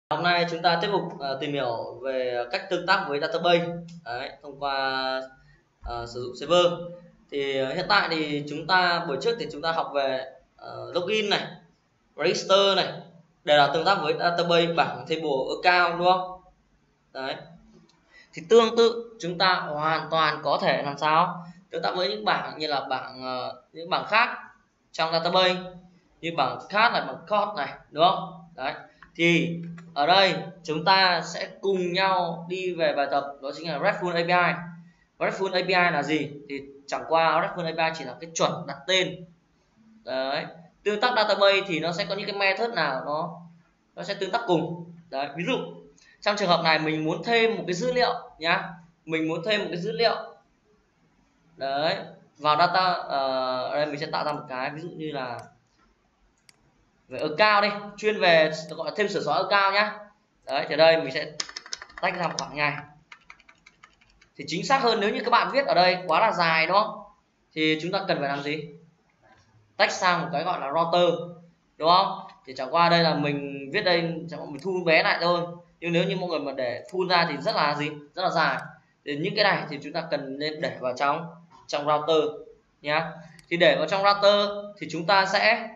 Hôm nay chúng ta tiếp tục tìm hiểu về cách tương tác với database thông qua sử dụng server. Thì hiện tại thì buổi trước thì chúng ta học về login này, register này, đều là tương tác với database bảng table account, đúng không? Đấy. Thì tương tự chúng ta hoàn toàn có thể làm sao tương tác với những bảng như là những bảng khác trong database, như bảng card này, bảng code này, đúng không? Đấy. Thì ở đây chúng ta sẽ cùng nhau đi về bài tập, đó chính là RESTful API. RESTful API là gì? Thì chẳng qua RESTful API chỉ là cái chuẩn đặt tên. Đấy. Tương tác database thì nó sẽ có những cái method nào nó sẽ tương tác cùng. Đấy. Ví dụ trong trường hợp này mình muốn thêm một cái dữ liệu nhá, mình muốn thêm một cái dữ liệu đấy vào data. Ở đây mình sẽ tạo ra một cái ví dụ như là về account đi, chuyên về gọi là thêm sửa xóa account nhá. Đấy, thì đây mình sẽ tách ra một khoảng này. Thì chính xác hơn, nếu như các bạn viết ở đây quá là dài đúng không, thì chúng ta cần phải làm gì? Tách sang một cái gọi là router, đúng không? Thì chẳng qua đây là mình viết đây, chẳng qua mình thu bé lại thôi. Nhưng nếu như mọi người mà để thu ra thì rất là dài. Thì những cái này thì chúng ta cần nên để vào trong router nhá. Thì để vào trong router thì chúng ta sẽ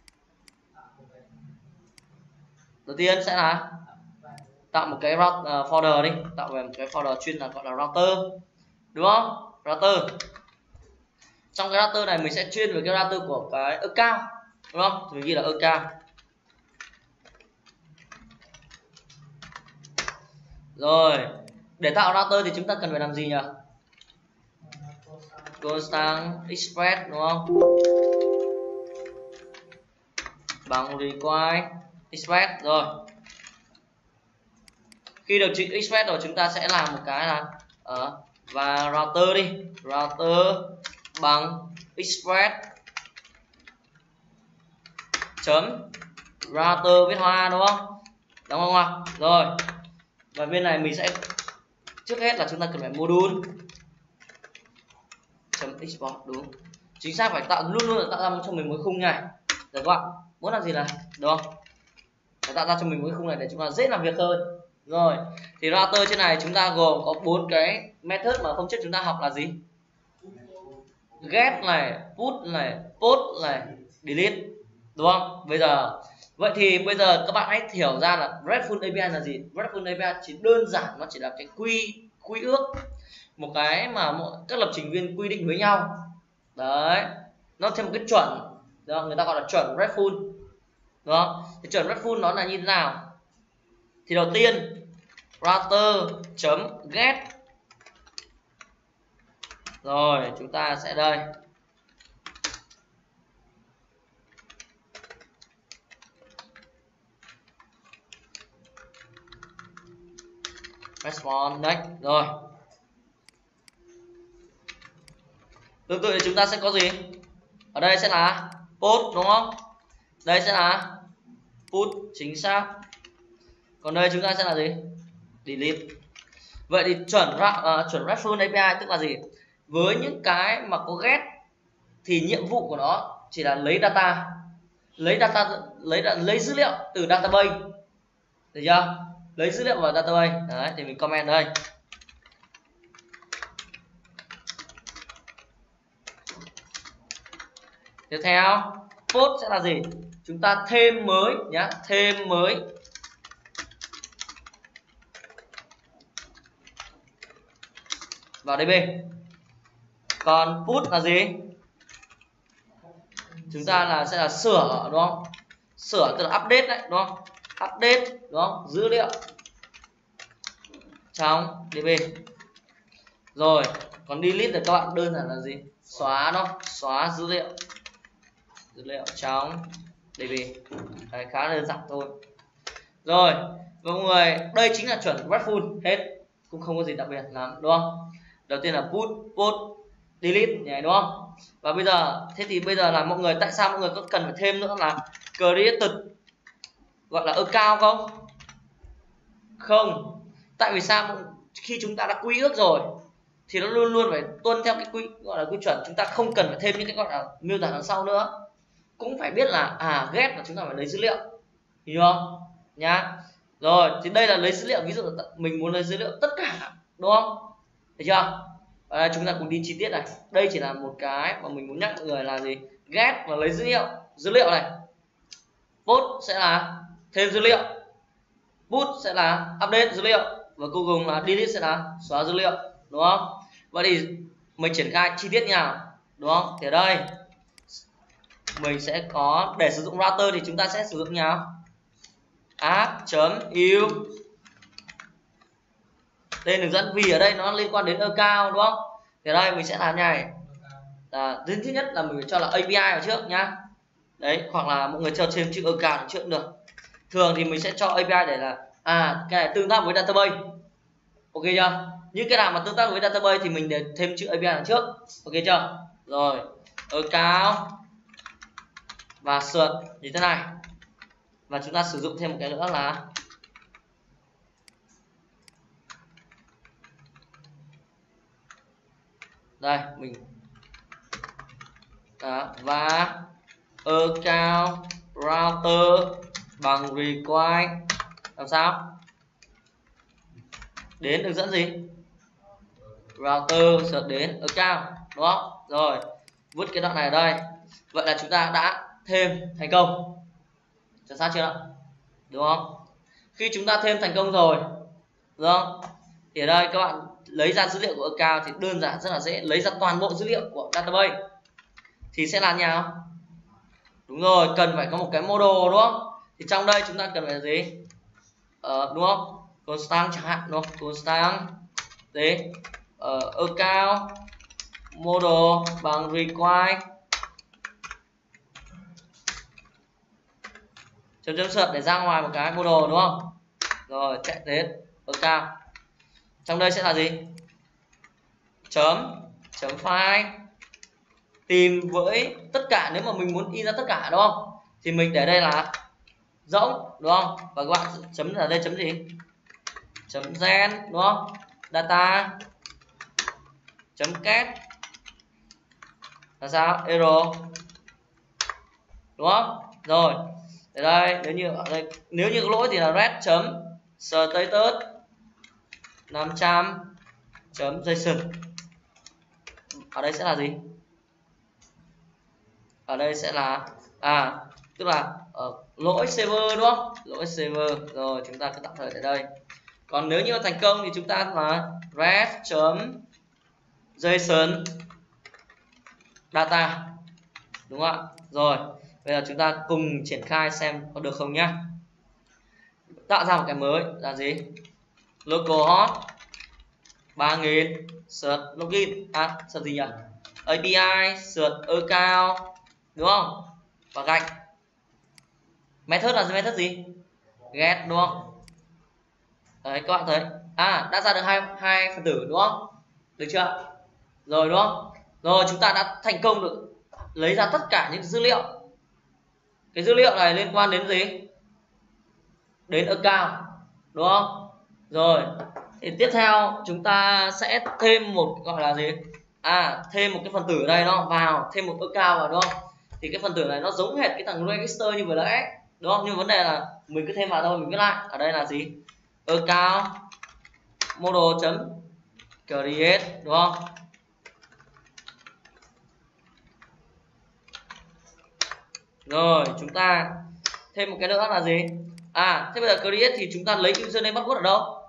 đầu tiên sẽ là tạo một cái folder đi, tạo về một cái folder chuyên là gọi là router, đúng không? Router. Trong cái router này mình sẽ chuyên về cái router của cái account, đúng không? Mình ghi là account. Rồi, để tạo router thì chúng ta cần phải làm gì nhỉ? Constant express, đúng không? Bằng require express. Rồi, khi được chữ express rồi chúng ta sẽ làm một cái là và router đi, router bằng express chấm router viết hoa, đúng không? Đúng không ạ? Rồi, và bên này mình sẽ trước hết là chúng ta cần phải module chấm export, đúng, chính xác, phải luôn luôn tạo ra cho mình một khung này. Được các bạn, muốn làm gì là được không? Phải tạo ra cho mình một khung này để chúng ta dễ làm việc hơn. Rồi, thì router trên này chúng ta gồm có 4 cái method mà hôm trước chúng ta học là gì? Get này, put này, post này, delete, đúng không? Vậy thì bây giờ các bạn hãy hiểu ra là RESTful API là gì. RESTful API chỉ đơn giản, nó chỉ là cái quy ước, một cái mà các lập trình viên quy định với nhau. Đấy, nó theo một cái chuẩn, đó, người ta gọi là chuẩn RESTful, đúng không? Thì chuẩn RESTful nó là như thế nào? Thì đầu tiên router chấm get, rồi chúng ta sẽ đây response đấy. Rồi, tương tự thì chúng ta sẽ có gì? Ở đây sẽ là post, đúng không? Đây sẽ là put, chính xác. Còn đây chúng ta sẽ là gì? Delete. Vậy thì chuẩn RESTful API tức là gì? Với những cái mà có get thì nhiệm vụ của nó chỉ là lấy dữ liệu từ database, được chưa? Lấy dữ liệu vào database. Đấy, thì mình comment đây. Tiếp theo, post sẽ là gì? Chúng ta thêm mới nhá, thêm mới. Vào DB. Còn put là gì? Chúng ta sẽ là sửa, đúng không? Sửa tức là update đấy, đúng không? Update, đúng không? Dữ liệu trong DB. Rồi, còn delete thì các bạn đơn giản là gì? Xóa, nó xóa dữ liệu trong DB. Đấy, khá đơn giản thôi. Rồi, mọi người, đây chính là chuẩn RESTful hết, cũng không có gì đặc biệt lắm, đúng không? Đầu tiên là put, post, delete nhỉ, đúng không? Và bây giờ là mọi người, tại sao mọi người có cần phải thêm nữa là created gọi là account không? Không. Tại vì sao? Khi chúng ta đã quy ước rồi thì nó luôn luôn phải tuân theo cái gọi là quy chuẩn, chúng ta không cần phải thêm những cái gọi là miêu tả đằng sau nữa. Cũng phải biết là get là chúng ta phải lấy dữ liệu, hiểu không? Nhá. Rồi thì đây là lấy dữ liệu, ví dụ mình muốn lấy dữ liệu tất cả, đúng không? Thấy chưa? Chúng ta cùng đi chi tiết này. Đây chỉ là một cái mà mình muốn nhắc mọi người là gì? Get và lấy dữ liệu này. Post sẽ là thêm dữ liệu, put sẽ là update dữ liệu, và cuối cùng là delete sẽ là xóa dữ liệu, đúng không? Vậy thì mình triển khai chi tiết như nào, đúng không? Thì ở đây mình sẽ có, để sử dụng router thì chúng ta sẽ sử dụng như nào? app.u tên hướng dẫn, vì ở đây nó liên quan đến account, đúng không? Thì ở đây mình sẽ làm như này, là thứ nhất là mình phải cho là API vào trước nhá. Đấy, hoặc là mọi người cho thêm chữ account trước cũng được. Thường thì mình sẽ cho API để là cái này tương tác với database, ok chưa? Những cái nào mà tương tác với database thì mình để thêm chữ API đằng trước, ok chưa? Rồi account và search như thế này, và chúng ta sử dụng thêm một cái nữa là đây mình và account router bằng require làm sao đến hướng dẫn gì router search đến account, đúng không? Rồi vứt cái đoạn này ở đây. Vậy là chúng ta đã thêm thành công, chuẩn xác chưa, đúng không? Khi chúng ta thêm thành công rồi, đúng không, thì ở đây các bạn lấy ra dữ liệu của account thì đơn giản, rất là dễ, lấy ra toàn bộ dữ liệu của database thì sẽ làm như nào? Đúng rồi, cần phải có một cái model, đúng không? Thì trong đây chúng ta cần phải là gì? Đúng không? Constant chẳng hạn, đúng không? Constant đấy, account model bằng require chấm chấm search để ra ngoài một cái model, đúng không? Rồi chạy đến account, trong đây sẽ là gì? Chấm file tìm với tất cả, nếu mà mình muốn in ra tất cả, đúng không? Thì mình để đây là rỗng, đúng không? Và các bạn chấm ở đây chấm gì? Chấm gen, đúng không? Data chấm get là sao? Error, đúng không? Rồi ở đây nếu như có lỗi thì là red chấm status 500 chấm json. Ở đây sẽ là gì? Ở đây sẽ là tức là lỗi server, đúng không? Lỗi server. Rồi chúng ta cứ tạm thời tại đây. Còn nếu như thành công thì chúng ta là red chấm json data, đúng không ạ? Rồi bây giờ chúng ta cùng triển khai xem có được không nhá. Tạo ra một cái mới là gì? Localhost 3000 search login, search gì nhỉ? API search account, đúng không? Và gạch method là method gì? Get, đúng không? Đấy các bạn thấy đã ra được hai phần tử, đúng không? Được chưa? Rồi, đúng không? Rồi chúng ta đã thành công được lấy ra tất cả những dữ liệu. Cái dữ liệu này liên quan đến gì? Đến account, đúng không? Rồi thì tiếp theo chúng ta sẽ thêm một gọi là gì? Thêm một cái phần tử đây, nó vào thêm một account vào, đúng không? Thì cái phần tử này nó giống hệt cái thằng register như vừa nãy, đúng không? Nhưng vấn đề là mình cứ thêm vào thôi, mình viết lại ở đây là gì? Account model chấm create, đúng không? Rồi chúng ta thêm một cái nữa là gì? Thế bây giờ create thì chúng ta lấy username password ở đâu?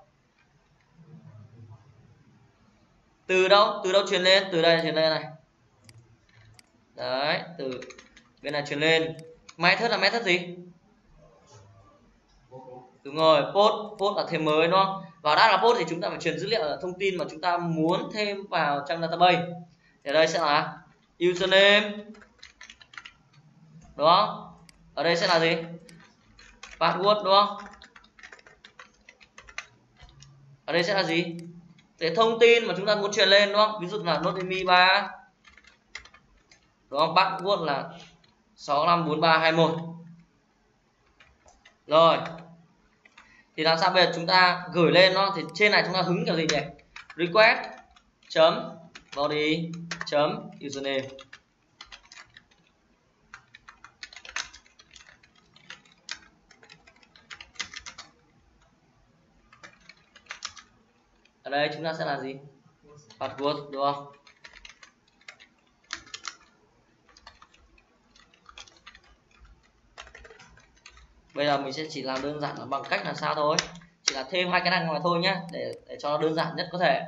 Từ đâu? Từ đâu truyền lên? Từ đây truyền lên này. Đấy, từ bên này truyền lên. Method là method gì? Đúng rồi, post là thêm mới, đúng không? Và đã là post thì chúng ta phải truyền dữ liệu, thông tin mà chúng ta muốn thêm vào trong database. Thì ở đây sẽ là username, đúng không? Ở đây sẽ là gì? Password, đúng không? Ở đây sẽ là gì? Cái thông tin mà chúng ta muốn truyền lên, đúng không? Ví dụ là notemi 3, đúng không? Password là 654321. Rồi thì làm sao bây giờ chúng ta gửi lên nó, thì trên này chúng ta hứng kiểu gì nhỉ? Request chấm body chấm username. ở đây chúng ta sẽ là gì? Password đúng không? Bây giờ mình sẽ chỉ làm đơn giản là bằng cách là sao thôi, chỉ là thêm hai cái này mà thôi nhá, để cho nó đơn giản nhất có thể.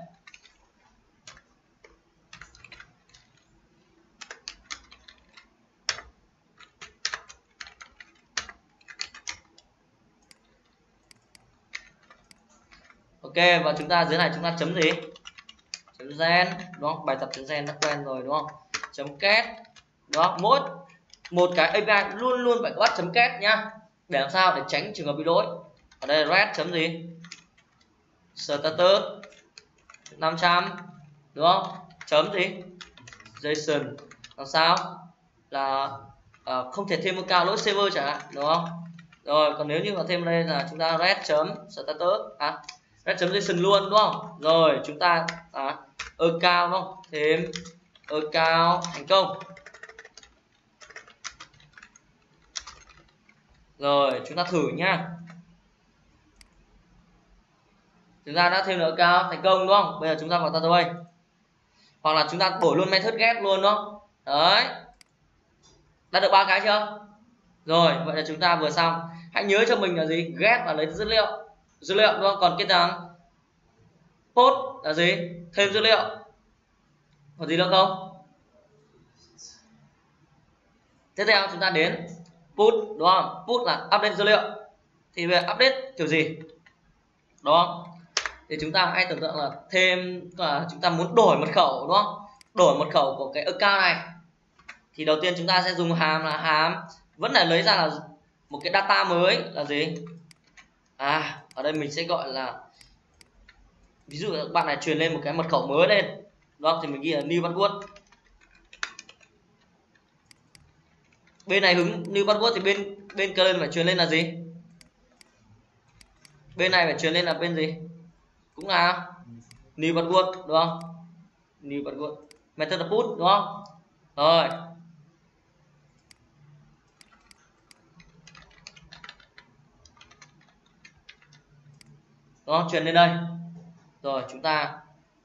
Ok, và chúng ta dưới này chúng ta chấm gì? Chấm gen, đúng không? Bài tập chấm gen đã quen rồi đúng không? Chấm kết. Đó, một cái API luôn luôn phải có bắt chấm kết nhá. Để làm sao? Để tránh trường hợp bị lỗi. Ở đây red chấm gì? Status 500 đúng không? Chấm gì? JSON. Làm sao? Là không thể thêm một cao lỗi server chẳng hạn, đúng không? Rồi, còn nếu như mà thêm đây là chúng ta red chấm status red chấm JSON luôn đúng không? Rồi chúng ta account đúng không? Thêm account thành công. Rồi chúng ta thử nhá. Chúng ta đã thêm được account thành công đúng không? Bây giờ chúng ta vào database. Hoặc là chúng ta đổi luôn method get luôn đúng không? Đấy. Đã được 3 cái chưa? Rồi, vậy là chúng ta vừa xong. Hãy nhớ cho mình là gì? Get là lấy dữ liệu đúng không? Còn cái thằng post là gì? Thêm dữ liệu. Còn gì nữa không? Tiếp theo chúng ta đến put đúng không? Put là update dữ liệu. Thì về update kiểu gì? Đúng không? Thì chúng ta hãy tưởng tượng là thêm chúng ta muốn đổi mật khẩu đúng không? Đổi mật khẩu của cái account này. Thì đầu tiên chúng ta sẽ dùng hàm là hàm vẫn là lấy ra là một cái data mới là gì? Ở đây mình sẽ gọi là, ví dụ các bạn này truyền lên một cái mật khẩu mới lên, đúng không? Thì mình ghi là new password. Bên này hứng new password thì bên client phải truyền lên là gì? Bên này phải truyền lên là bên gì? Cũng là new password đúng không? New password. Method là put đúng không? Rồi. Đó, truyền lên đây. Rồi chúng ta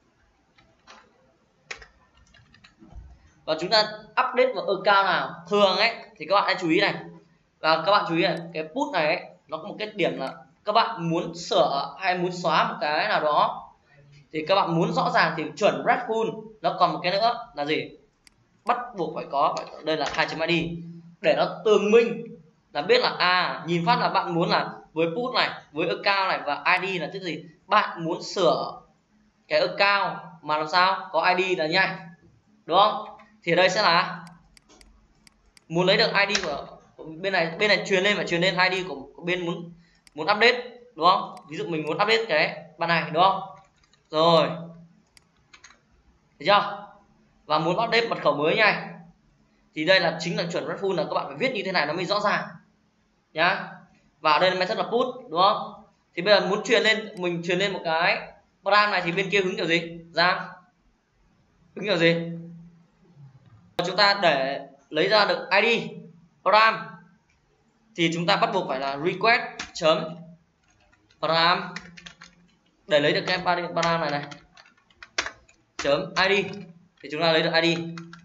và chúng ta update vào account nào thường ấy thì các bạn hãy chú ý này, và các bạn chú ý này, cái put này ấy, nó có một cái điểm là các bạn muốn sửa hay muốn xóa một cái nào đó thì các bạn muốn rõ ràng thì chuẩn RESTful. Nó còn một cái nữa là gì? Bắt buộc phải có đây là 2.id để nó tường minh là biết là nhìn phát là bạn muốn là với put này, với account này và ID là tức gì? Bạn muốn sửa cái account mà làm sao có ID là nhanh, đúng không? Thì ở đây sẽ là muốn lấy được ID của bên này truyền lên, và truyền lên ID của bên muốn update, đúng không? Ví dụ mình muốn update cái bạn này, đúng không? Rồi, thấy chưa? Và muốn update mật khẩu mới nhanh thì đây là chính là chuẩn RESTful, là các bạn phải viết như thế này nó mới rõ ràng nhá. Và ở đây là method là put, đúng không? Thì bây giờ muốn truyền lên, mình truyền lên một cái param này thì bên kia hứng kiểu gì? Giang hứng kiểu gì? Chúng ta để lấy ra được ID param thì chúng ta bắt buộc phải là request chấm param để lấy được cái param này chấm ID thì chúng ta lấy được ID.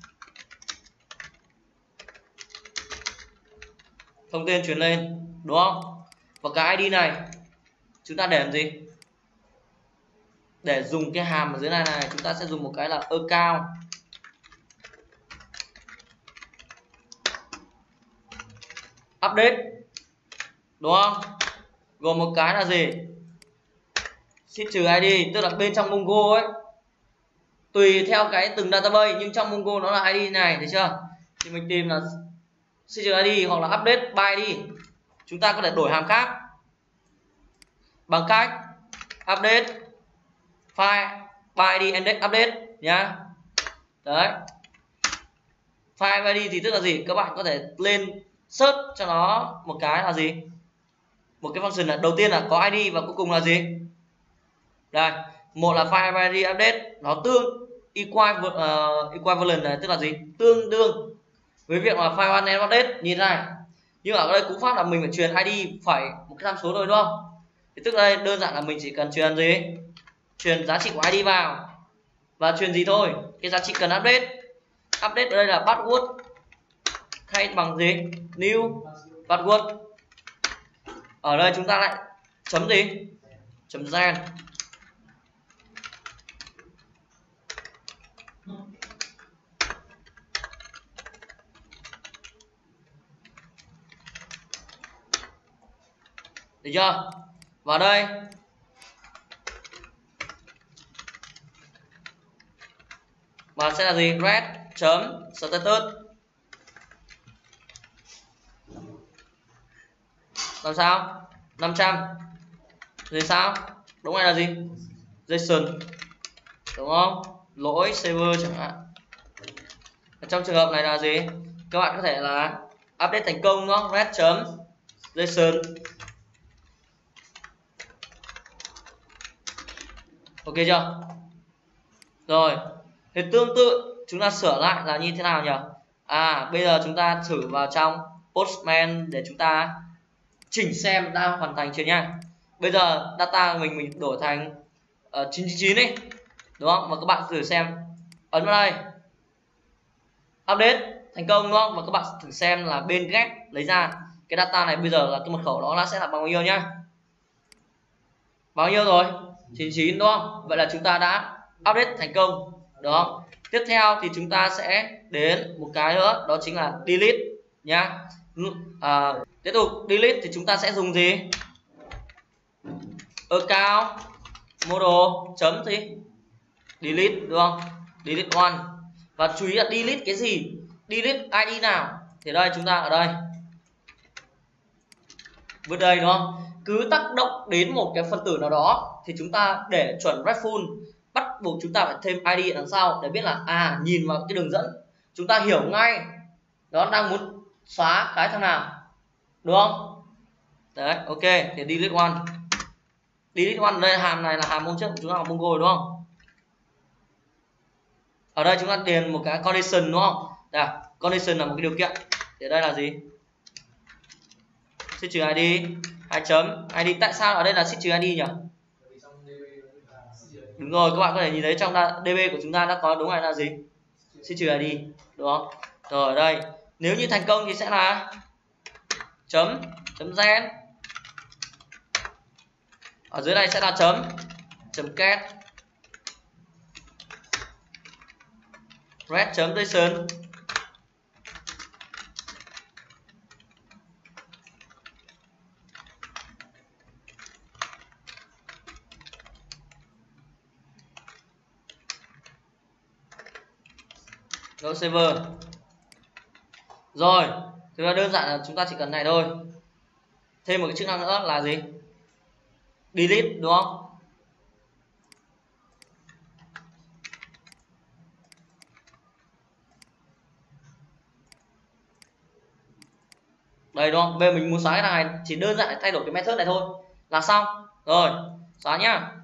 Thông tin truyền lên, đúng không? Và cái ID này chúng ta để làm gì? Để dùng cái hàm ở dưới này chúng ta sẽ dùng một cái là account update, đúng không? Gồm một cái là gì? Sheet trừ ID, tức là bên trong Mongo ấy, tùy theo cái từng database nhưng trong Mongo nó là ID này, thấy chưa? Thì mình tìm là sheet trừ ID hoặc là update by ID. Chúng ta có thể đổi hàm khác bằng cách update file by ID index update nhá. Đấy. File by ID thì tức là gì? Các bạn có thể lên search cho nó một cái là gì? Một cái function là đầu tiên là có ID và cuối cùng là gì? Đây, một là file by ID update, nó equivalent này, tức là gì? Tương đương với việc là file one and update như thế này. Nhưng ở đây cú pháp là mình phải truyền ID phải một cái tham số thôi, đúng không? Thì tức là đây đơn giản là mình chỉ cần truyền gì? truyền giá trị của ID vào và truyền gì thôi, cái giá trị cần update. Update ở đây là password thay bằng gì, new password. Ở đây chúng ta lại chấm gì, chấm gen. Được chưa? Vào đây và sẽ là gì, red chấm status. Làm sao 500 rồi sao, đúng này là gì, JSON đúng không, lỗi server chẳng hạn. Ở trong trường hợp này là gì, các bạn có thể là update thành công đúng không, red chấm JSON. Ok chưa? Rồi thì tương tự chúng ta sửa lại là như thế nào nhỉ? Bây giờ chúng ta thử vào trong Postman để chúng ta chỉnh xem đã hoàn thành chưa nha. Bây giờ data mình đổi thành 999 đi, đúng không? Và các bạn thử xem, ấn vào đây update thành công đúng không? Và các bạn thử xem là bên get lấy ra cái data này bây giờ là cái mật khẩu đó sẽ là bao nhiêu nhá. Bao nhiêu rồi? 99 đúng không? Vậy là chúng ta đã update thành công, đúng không? Tiếp theo thì chúng ta sẽ đến một cái nữa, đó chính là delete nhá. Tiếp tục delete thì chúng ta sẽ dùng gì? Account model chấm gì? Delete đúng không? Delete one. Và chú ý là delete cái gì? Delete ID nào? Thì đây chúng ta ở đây vượt đây đúng không? Cứ tác động đến một cái phân tử nào đó thì chúng ta để chuẩn RESTful bắt buộc chúng ta phải thêm ID ở đằng sau để biết là nhìn vào cái đường dẫn chúng ta hiểu ngay đó đang muốn xóa cái thằng nào, đúng không? Đấy, ok thì delete one. Delete one ở đây hàm này là hàm hôm trước chúng ta học Mongo rồi đúng không? Ở đây chúng ta điền một cái condition đúng không? Đây, condition là một cái điều kiện. Thì đây là gì? Trừ ID 2 chấm ID. Tại sao ở đây là trừ ID nhỉ? Đúng rồi, các bạn có thể nhìn thấy trong DB của chúng ta đã có đúng này là gì? Trừ ID, đúng không? Rồi ở đây nếu như thành công thì sẽ là chấm gen. Ở dưới này sẽ là chấm get red chấm JSON. Go server. Rồi, thực ra đơn giản là chúng ta chỉ cần này thôi. Thêm một cái chức năng nữa là gì? Delete đúng không? Đây đúng không? Bây giờ mình muốn xóa cái này chỉ đơn giản thay đổi cái method này thôi là xong. Rồi, xóa nhá.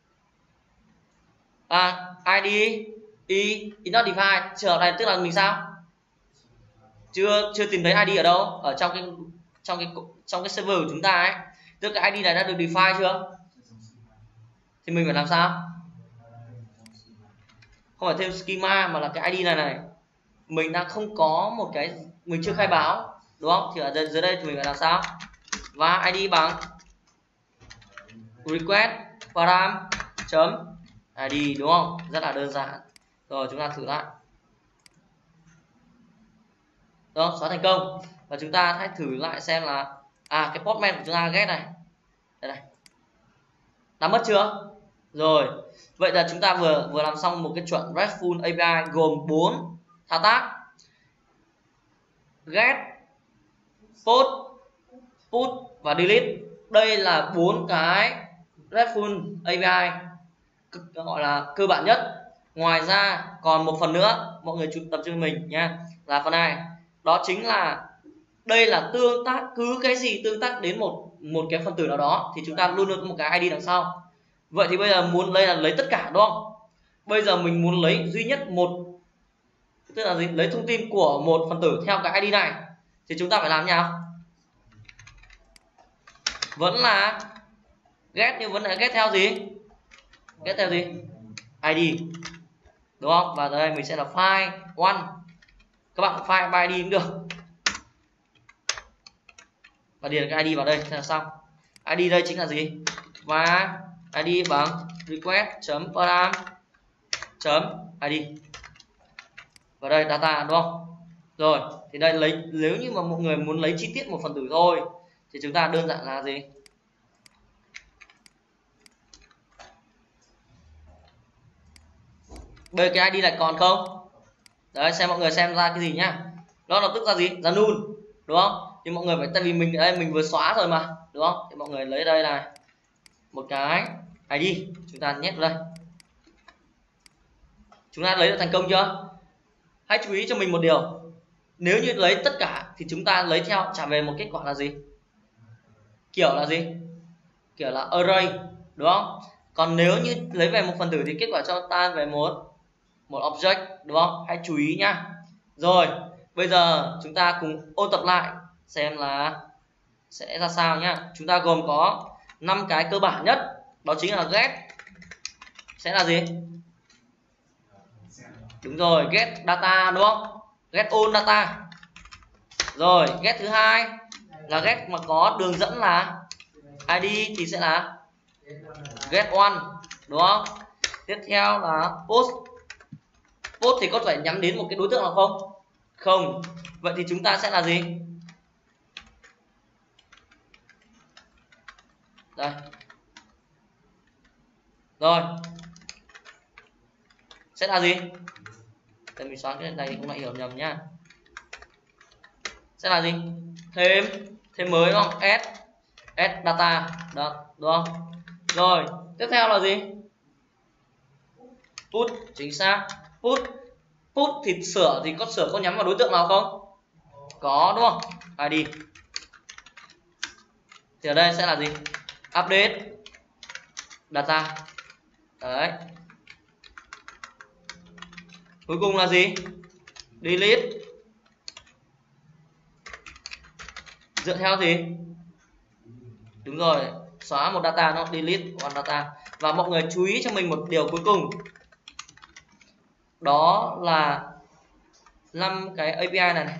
ID is not defined. Trường hợp này tức là mình sao? Chưa tìm thấy ID ở đâu? Ở trong cái server của chúng ta ấy. Tức cái ID này đã được define chưa? Thì mình phải làm sao? Không phải thêm schema mà là cái ID này mình đang không có một cái, mình chưa khai báo đúng không? Thì ở dưới đây thì mình phải làm sao? Và ID bằng request param chấm ID đúng không? Rất là đơn giản. Rồi chúng ta thử lại. Đó, xóa thành công. Và chúng ta hãy thử lại xem là cái postman của chúng ta get này. Đây này. Đã mất chưa? Rồi. Vậy là chúng ta vừa làm xong một cái chuẩn RESTful API gồm 4 thao tác: get, post, put và delete. Đây là 4 cái RESTful API gọi là cơ bản nhất. Ngoài ra còn một phần nữa mọi người tập trung mình nha, là phần này. Đó chính là đây là tương tác, cứ cái gì tương tác đến một cái phân tử nào đó thì chúng ta luôn luôn có một cái ID đằng sau. Vậy thì bây giờ muốn lấy là lấy tất cả đúng không? Bây giờ mình muốn lấy duy nhất một, tức là gì? Lấy thông tin của một phân tử theo cái ID này thì chúng ta phải làm như nào? Vẫn là get, nhưng vẫn là get theo gì? get theo gì? ID, đúng không? Và đây mình sẽ là file one, các bạn file by ID cũng được, và điền cái ID vào đây thế là xong. ID đây chính là gì? Và ID bằng request.param.id, và đây data, đúng không? Rồi thì đây lấy, nếu như mà mọi người muốn lấy chi tiết một phần tử thôi thì chúng ta đơn giản là gì? Bây giờ cái ID lại còn không? Đấy, xem mọi người xem ra cái gì nhá. Nó lập tức ra gì? Ra null, đúng không? thì mọi người phải, tại vì mình ở đây mình vừa xóa rồi mà, đúng không? Thì mọi người lấy đây này một cái ID, chúng ta nhét vào đây. Chúng ta lấy được thành công chưa? Hãy chú ý cho mình một điều, nếu như lấy tất cả thì chúng ta lấy theo trả về một kết quả là gì? Kiểu là gì? Kiểu là array, đúng không? Còn nếu như lấy về một phần tử thì kết quả cho ta về một object, đúng không? Hãy chú ý nhá. Rồi bây giờ chúng ta cùng ôn tập lại xem là sẽ ra sao nhá. Chúng ta gồm có 5 cái cơ bản nhất, đó chính là get sẽ là gì? Đúng rồi, get data, đúng không? Get all data. Rồi get thứ hai là get mà có đường dẫn là ID thì sẽ là get one, đúng không? Tiếp theo là post. Post thì có phải nhắm đến một cái đối tượng nào không? Không. Vậy thì chúng ta sẽ là gì? Đây. Rồi. Sẽ là gì? Để mình xóa cái này cũng lại hiểu nhầm nhá. Sẽ là gì? Thêm mới, đúng không? Add data. Đó, đúng không? Rồi, tiếp theo là gì? Put, chính xác. Put thì sửa thì có nhắm vào đối tượng nào không? Có, đúng không? ID. Thì ở đây sẽ là gì? Update data. Đấy. Cuối cùng là gì? Delete. Dựa theo gì? Đúng rồi, xóa một data, nó delete one data. Và mọi người chú ý cho mình một điều cuối cùng, đó là 5 cái API này.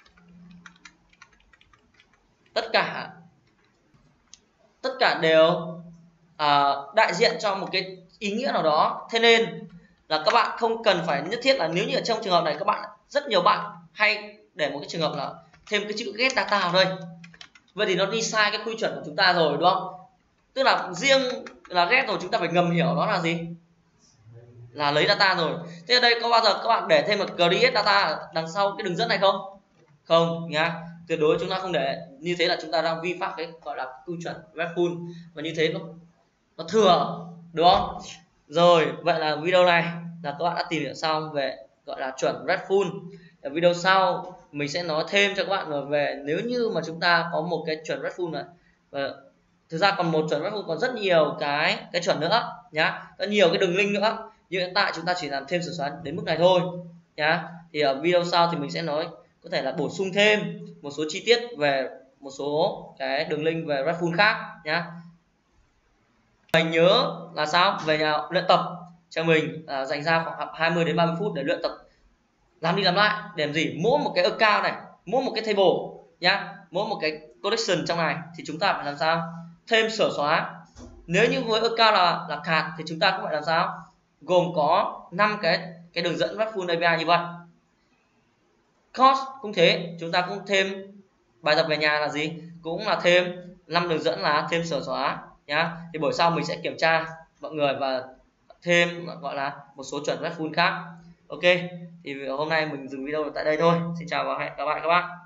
Tất cả đều đại diện cho một cái ý nghĩa nào đó. Thế nên là các bạn không cần phải nhất thiết là, nếu như ở trong trường hợp này các bạn, rất nhiều bạn hay để một cái trường hợp là thêm cái chữ get data vào đây, vậy thì nó đi sai cái quy chuẩn của chúng ta rồi, đúng không? Tức là riêng là get rồi chúng ta phải ngầm hiểu đó là gì? Là lấy data rồi. Thế ở đây có bao giờ các bạn để thêm một create data đằng sau cái đường dẫn này không? Không nhá, tuyệt đối chúng ta không để. Như thế là chúng ta đang vi phạm cái gọi là quy chuẩn RESTful, và như thế nó thừa, đúng không? Rồi, vậy là video này là các bạn đã tìm hiểu xong về gọi là chuẩn RESTful. Ở video sau mình sẽ nói thêm cho các bạn về nếu như mà chúng ta có một cái chuẩn RESTful này, và thực ra còn một chuẩn RESTful còn rất nhiều cái chuẩn nữa nhá, có nhiều cái đường link nữa, nhưng hiện tại chúng ta chỉ làm thêm sửa xóa đến mức này thôi nhá. Thì ở video sau thì mình sẽ nói có thể là bổ sung thêm một số chi tiết về một số cái đường link về RESTful khác nhá. Mình nhớ là sao? Về nhà luyện tập cho mình, dành ra khoảng 20 đến 30 phút để luyện tập làm đi làm lại. Để làm gì? Mỗi một cái account này, mỗi một cái table nhá, mỗi một cái collection trong này thì chúng ta phải làm sao? Thêm sửa xóa. Nếu như với account là card thì chúng ta cũng phải làm sao? Gồm có 5 cái đường dẫn RESTful API như vậy. Course cũng thế, chúng ta cũng thêm bài tập về nhà là gì? Cũng là thêm 5 đường dẫn là thêm sửa xóa nhá. Thì buổi sau mình sẽ kiểm tra mọi người và thêm gọi là một số chuẩn RESTful khác. Ok, thì hôm nay mình dừng video tại đây thôi. Xin chào và hẹn gặp lại các bạn.